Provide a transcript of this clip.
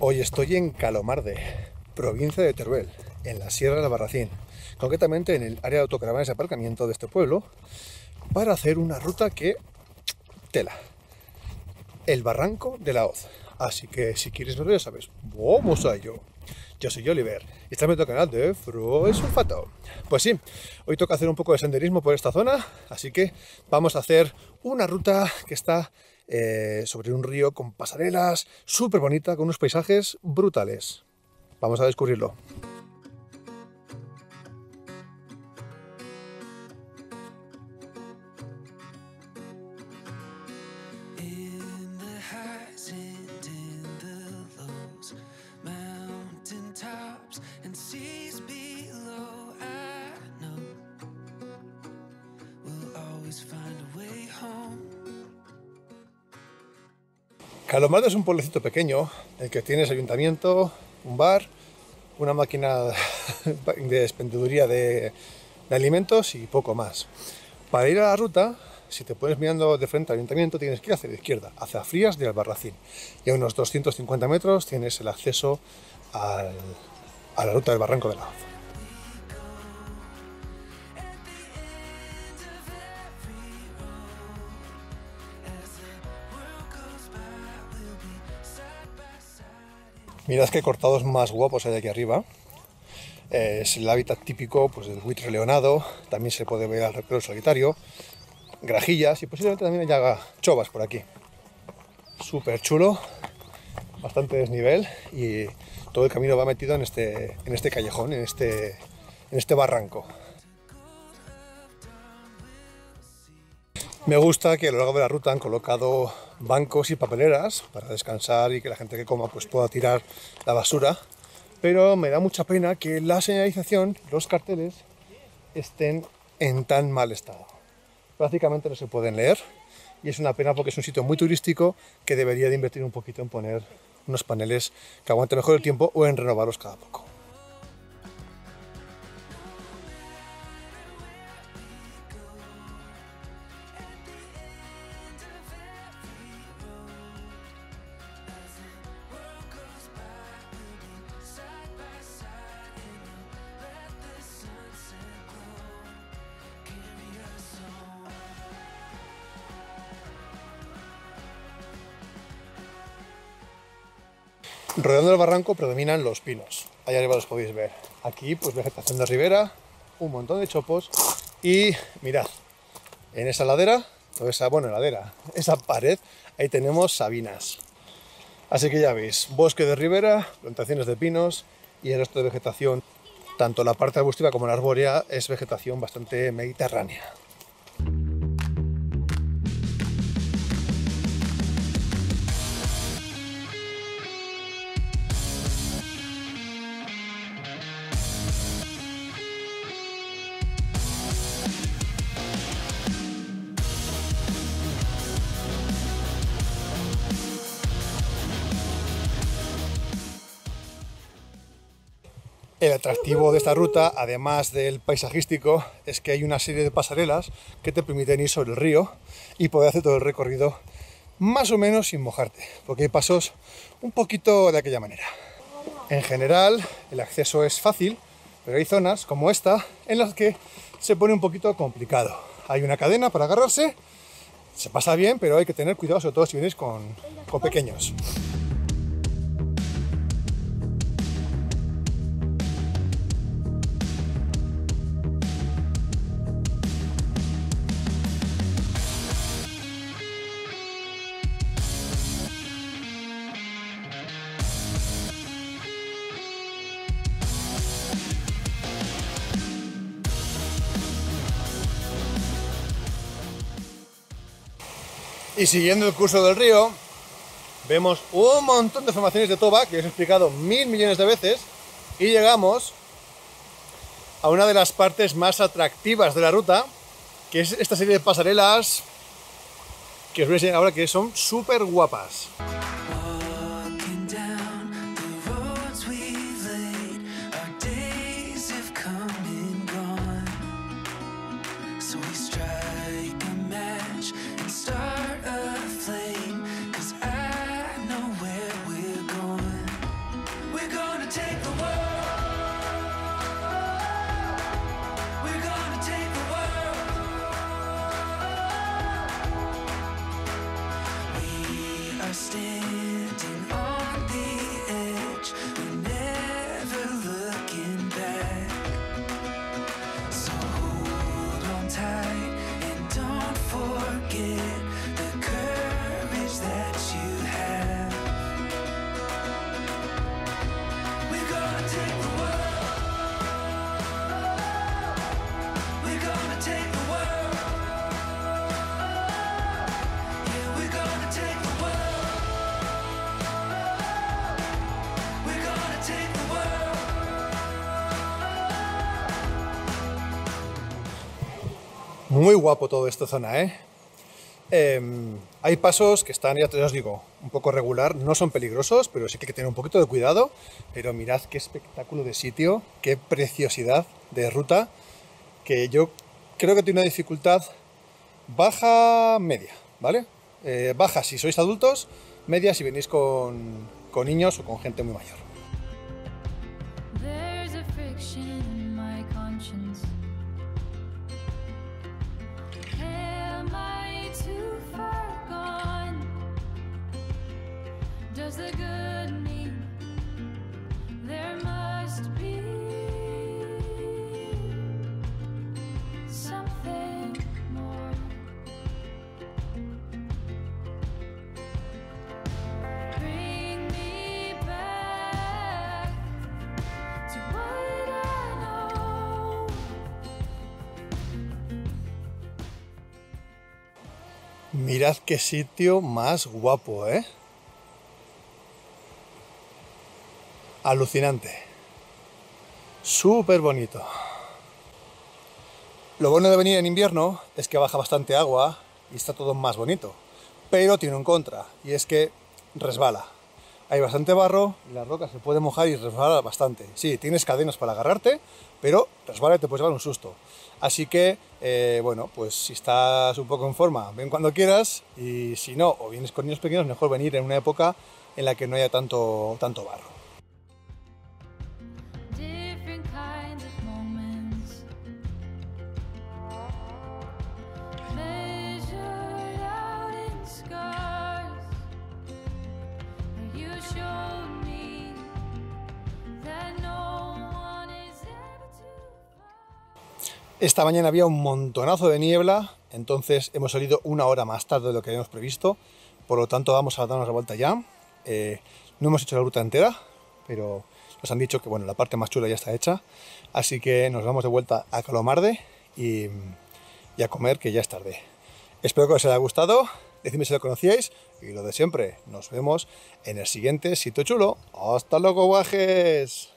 Hoy estoy en Calomarde, provincia de Teruel, en la Sierra de Albarracín, concretamente en el área de autocaravanas y aparcamiento de este pueblo, para hacer una ruta que tela, el Barranco de la Hoz. Así que si quieres verlo ya sabes, vamos a ello. Yo soy Oliver y estás en nuestro canal de Froy Sulfato. Pues sí, hoy toca hacer un poco de senderismo por esta zona, así que vamos a hacer una ruta que está sobre un río con pasarelas, súper bonita, con unos paisajes brutales. Vamos a descubrirlo. Calomarde es un pueblecito pequeño, en el que tienes ayuntamiento, un bar, una máquina de expendeduría de alimentos y poco más. Para ir a la ruta, si te pones mirando de frente al ayuntamiento, tienes que ir hacia la izquierda, hacia Frías de Albarracín. Y a unos 250 metros tienes el acceso a la ruta del Barranco de la Hoz. Mirad qué cortados más guapos hay aquí arriba. Es el hábitat típico pues, del buitre leonado. También se puede ver al recreo solitario, grajillas y posiblemente también haya chovas por aquí. Súper chulo, bastante desnivel y todo el camino va metido en este callejón, en este barranco. Me gusta que a lo largo de la ruta han colocado bancos y papeleras para descansar y que la gente que coma pues, pueda tirar la basura, pero me da mucha pena que la señalización, los carteles, estén en tan mal estado. Prácticamente no se pueden leer y es una pena porque es un sitio muy turístico que debería de invertir un poquito en poner unos paneles que aguanten mejor el tiempo o en renovarlos cada poco. Rodeando el barranco predominan los pinos, allá arriba los podéis ver. Aquí pues vegetación de ribera, un montón de chopos y mirad, en esa ladera, esa pared, ahí tenemos sabinas. Así que ya veis, bosque de ribera, plantaciones de pinos y el resto de vegetación, tanto la parte arbustiva como la arbórea, es vegetación bastante mediterránea. El atractivo de esta ruta, además del paisajístico, es que hay una serie de pasarelas que te permiten ir sobre el río y poder hacer todo el recorrido más o menos sin mojarte, porque hay pasos un poquito de aquella manera. En general, el acceso es fácil, pero hay zonas como esta en las que se pone un poquito complicado. Hay una cadena para agarrarse, se pasa bien, pero hay que tener cuidado, sobre todo si vienes con pequeños. Y siguiendo el curso del río, vemos un montón de formaciones de toba que os he explicado 1000 millones de veces y llegamos a una de las partes más atractivas de la ruta, que es esta serie de pasarelas que os voy a enseñar ahora, que son súper guapas. Muy guapo toda esta zona, ¿eh? Hay pasos que están, ya os digo, un poco regular, no son peligrosos, pero sí que hay que tener un poquito de cuidado. Pero mirad qué espectáculo de sitio, qué preciosidad de ruta, que yo creo que tiene una dificultad baja, media, ¿vale? Baja si sois adultos, media si venís con niños o con gente muy mayor. Mirad qué sitio más guapo, ¿eh? Alucinante. Súper bonito. Lo bueno de venir en invierno es que baja bastante agua y está todo más bonito. Pero tiene un contra, y es que resbala. Hay bastante barro y la roca se puede mojar y resbala bastante. Sí, tienes cadenas para agarrarte, pero resbala y te puedes llevar un susto. Así que, bueno, pues si estás un poco en forma, ven cuando quieras, y si no, o vienes con niños pequeños, mejor venir en una época en la que no haya tanto barro. Esta mañana había un montonazo de niebla, entonces hemos salido una hora más tarde de lo que habíamos previsto, por lo tanto vamos a darnos la vuelta ya. No hemos hecho la ruta entera, pero nos han dicho que bueno, la parte más chula ya está hecha, así que nos vamos de vuelta a Calomarde y a comer, que ya es tarde. Espero que os haya gustado, decidme si lo conocíais, y lo de siempre, nos vemos en el siguiente sitio chulo. ¡Hasta luego, guajes!